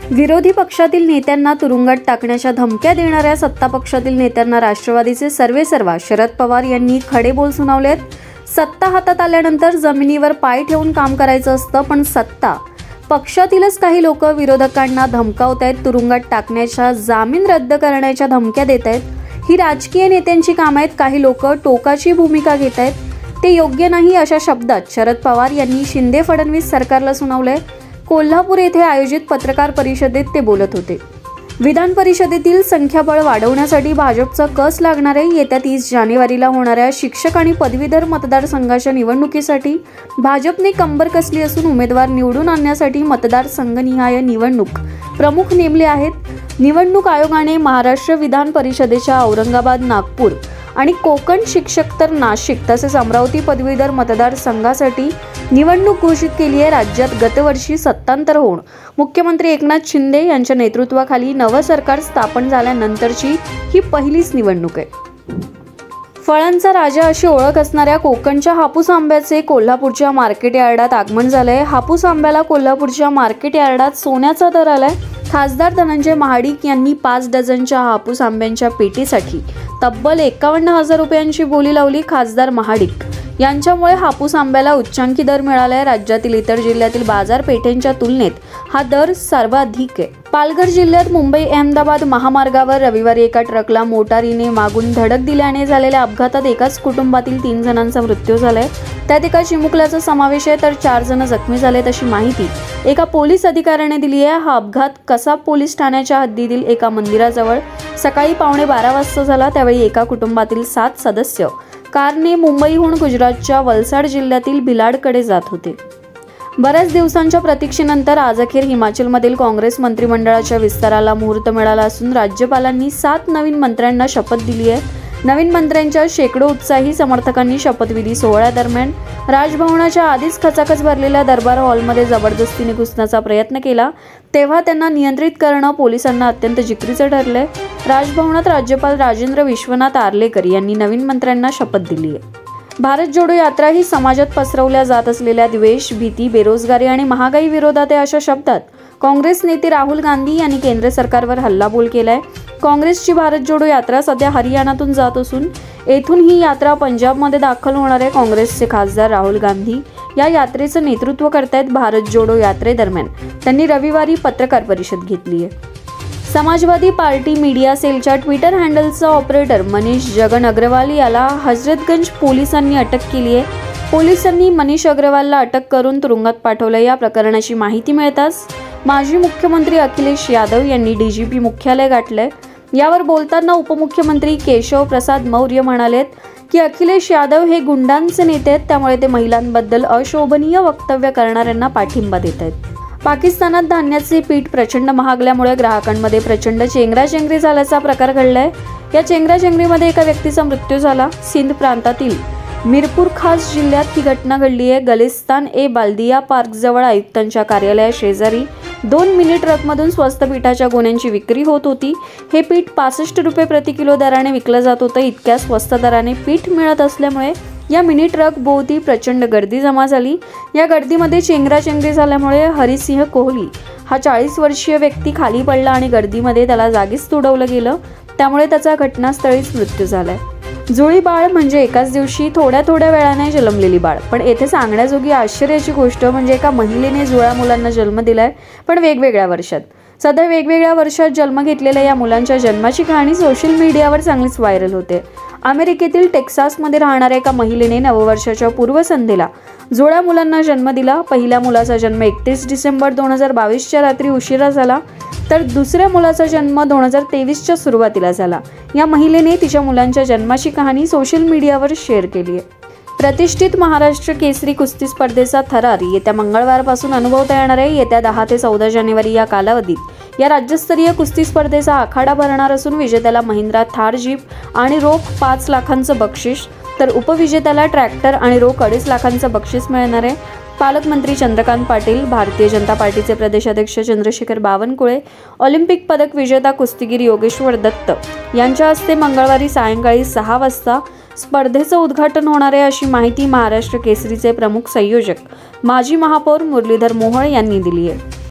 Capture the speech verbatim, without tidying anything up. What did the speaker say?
विरोधी पक्षातील नेत्यांना तुरुंगात टाकण्याच्या धमक्या देणाऱ्या सत्ता पक्षातील नेत्यांना राष्ट्रवादीचे सर्वेसर्वा शरद पवार यांनी खडे बोल सुनावलेत। सत्ता हातात आल्यानंतर जमिनीवर पाय ठेवून काम करायचं असतं, पण सत्ता पक्षातीलच काही लोक विरोधकांना धमकावत आहेत, तुरुंगात टाकण्याच्या, जामीन रद्द करण्याच्या धमक्या देत आहेत। ही राजकीय नेत्यांची कामं आहेत। काही लोक टोकाची भूमिका घेत आहेत, ते योग्य नाही अशा शब्दात शरद पवार यांनी शिंदे फडणवीस सरकारला सुनावले। कोल्हापूर येथे आयोजित पत्रकार परिषदेत ते बोलत होते। विधान परिषदेतील संख्याबळ वाढवण्यासाठी भाजपचा कस लागणार आहे। येत्या तीस जानेवारीला होणाऱ्या शिक्षक आणि पदवीधर मतदारसंघाच्या निवडणुकीसाठी भाजपने कंबर कसली असून उमेदवार निवडून आणण्यासाठी मतदारसंघनिहाय निवडणूक प्रमुख नेमले आहेत। निवडणूक आयोगाने महाराष्ट्र विधान परिषदेच्या औरंगाबाद, नागपूर आणि कोकण, शिक्षक तर नाशिक तसेच अमरावती पदवीधर मतदारसंघासाठी निवडणूक घोषित केली आहे। राज्यात गतवर्षी सत्तांतर होऊन मुख्यमंत्री एकनाथ शिंदे यांच्या नेतृत्वाखाली नवं सरकार स्थापन झाल्यानंतरची ही पहिलीच निवडणूक आहे। फळांचा राजा अशी ओळख असणाऱ्या कोकणच्या हापूस आंब्याचे कोल्हापूरच्या मार्केट यार्डात आगमन झालंय। हापूस आंब्याला कोल्हापूरच्या मार्केट यार्डात सोन्याचा दर आलाय। खासदार धनंजय महाडिक यांनी पाच डझनच्या हापूस आंब्यांच्या पेटीसाठी तब्बल एकावन्न हजार रुपयांची बोली लावली। खासदार महाडिक यांच्यामुळे हापूस आंब्याला उच्चांकी दर मिळालाय। राज्यातील इतर जिल्ह्यातील बाजारपेठेंच्या तुलनेत हा दर सर्वाधिक आहे। पालघर जिल्ह्यात मुंबई अहमदाबाद महामार्गावर रविवारी एका ट्रकला मोटारीने मागून धडक दिल्याने झालेल्या अपघातात एकाच कुटुंबातील तीन जणांचा मृत्यू झालाय। त्यात एका चिमुकल्याचा समावेश आहे, तर चार जण जखमी झालेत अशी माहिती एका पोलीस अधिकाऱ्याने दिली आहे। हा अपघात कसाब पोलीस ठाण्याच्या हद्दीतील एका मंदिराजवळ सकाळी पावणे बारा वाजता झाला। त्यावेळी एका कुटुंबातील सात सदस्य कारने मुंबईहून गुजरातच्या वलसाड जिल्ह्यातील भिलाडकडे जात होते। बऱ्याच दिवसांच्या प्रतीक्षेनंतर आज अखेर हिमाचलमधील काँग्रेस मंत्रिमंडळाच्या विस्ताराला मुहूर्त मिळाला असून राज्यपालांनी सात नवीन मंत्र्यांना शपथ दिली आहे। नवीन मंत्र्यांच्या शेकडो उत्साही समर्थकांनी शपथविधी सोहळ्यादरम्यान राजभवनाच्या आधीच खचाखच भरलेल्या दरबार हॉलमध्ये जबरदस्तीने घुसण्याचा प्रयत्न केला, तेव्हा त्यांना नियंत्रित करणं पोलिसांना अत्यंत जिकिरीचं ठरलंय। राजभवनात राज्यपाल राजेंद्र विश्वनाथ आर्लेकर यांनी नवीन मंत्र्यांना शपथ दिली आहे। भारत जोडो यात्रा ही समाजात पसरवल्या जात असलेल्या द्वेष, भीती, बेरोजगारी आणि महागाई विरोधात आहे अशा शब्दात काँग्रेस नेते राहुल गांधी यांनी केंद्र सरकारवर हल्लाबोल केलाय। काँग्रेसची भारत जोडो यात्रा सध्या हरियाणातून जात असून येथून ही यात्रा पंजाबमध्ये दाखल होणार आहे। काँग्रेसचे खासदार राहुल गांधी या यात्रेचं नेतृत्व करतायत। भारत जोडो यात्रेदरम्यान त्यांनी रविवारी पत्रकार परिषद घेतली आहे। समाजवादी पार्टी मीडिया सेलच्या ट्विटर हँडलचा ऑपरेटर मनीष जगन अग्रवाल याला हजरतगंज पोलिसांनी अटक केली आहे। पोलिसांनी मनीष अग्रवालला अटक करून तुरुंगात पाठवलं। या प्रकरणाची माहिती मिळताच माजी मुख्यमंत्री अखिलेश यादव यांनी डीजीपी मुख्यालय गाठलंय। यावर बोलताना उपमुख्यमंत्री केशव प्रसाद मौर्य म्हणालेत की अखिलेश यादव हे गुंडांचे नेते आहेत, त्यामुळे ते महिलांबद्दल अशोभनीय वक्तव्य करणाऱ्यांना पाठिंबा देत आहेत। पाकिस्तानात धान्याचे पीठ प्रचंड महागल्यामुळे ग्राहकांमध्ये प्रचंड चेंगराचेंगरी झाल्याचा प्रकार घडलाय। या चेंगराचेंगरीमध्ये एका व्यक्तीचा मृत्यू झाला। सिंध प्रांतातील मीरपूर खास जिल्ह्यात ही घटना घडली आहे। गलिस्तान ए बाल्दिया पार्क जवळ आयुक्तांच्या कार्यालया शेजारी दोन मिनी ट्रकमधून स्वस्त पीठाच्या गोण्यांची विक्री होत होती। हे पीठ पासष्ट रुपये प्रति किलो दराने विकलं जात होतं। इतक्या स्वस्त दराने पीठ मिळत असल्यामुळे या मिनी ट्रक भोवती प्रचंड गर्दी जमा झाली। या गर्दीमध्ये चेंगराचेंगरी झाल्यामुळे हरिसिंह कोहली हा चाळीस वर्षीय व्यक्ती खाली पडला आणि गर्दीमध्ये त्याला जागीच तुडवलं गेलं, त्यामुळे त्याचा घटनास्थळीच मृत्यू झालाय। जुळी बाळ म्हणजे एकाच दिवशी थोड्या थोड्या वेळाने जन्मलेली बाळ, पण येथे सांगण्याजोगी आश्चर्याची गोष्ट म्हणजे एका महिलेने जुळ्या मुलांना जन्म दिलाय, पण वेगवेगळ्या वर्षात। सध्या वेगवेगळ्या वर्षात जन्म घेतलेल्या या मुलांच्या जन्माची कहाणी सोशल मीडियावर चांगलीच व्हायरल होते। अमेरिकेतील टेक्सासमध्ये राहणाऱ्या एका महिलेने नववर्षाच्या पूर्वसंध्येला जुळ्या मुलांना जन्म दिला। पहिल्या मुलाचा जन्म एकतीस डिसेंबर दोन हजार बावीसच्या रात्री उशिरा झाला, तर दुसऱ्या मुलाचा जन्म दोन हजार तेवीसच्या सुरुवातीला झाला। या महिलेने तिच्या मुलांच्या जन्माची कहाणी सोशल मीडियावर शेअर केली आहे। प्रतिष्ठित महाराष्ट्र केसरी कुस्ती स्पर्धेचा थरार येत्या मंगळवारपासून अनुभवता येणार आहे। येत्या दहा ते चौदा जानेवारी या कालावधीत या राज्यस्तरीय कुस्ती स्पर्धेचा आखाडा भरणार असून विजेत्याला महिंद्रा थार जीप आणि रोख पाच लाखांचं बक्षीस, तर उपविजेत्याला ट्रॅक्टर आणि रोख अडीच लाखांचं बक्षीस मिळणार आहे। पालकमंत्री चंद्रकांत पाटील, भारतीय जनता पार्टीचे प्रदेशाध्यक्ष चंद्रशेखर बावनकुळे, ऑलिम्पिक पदक विजेता कुस्तीगीर योगेश्वर दत्त यांच्या हस्ते मंगळवारी सायंकाळी सहा वाजता स्पर्धेचं उद्घाटन होणार आहे अशी माहिती महाराष्ट्र केसरीचे प्रमुख संयोजक माजी महापौर मुरलीधर मोहोळ यांनी दिली आहे।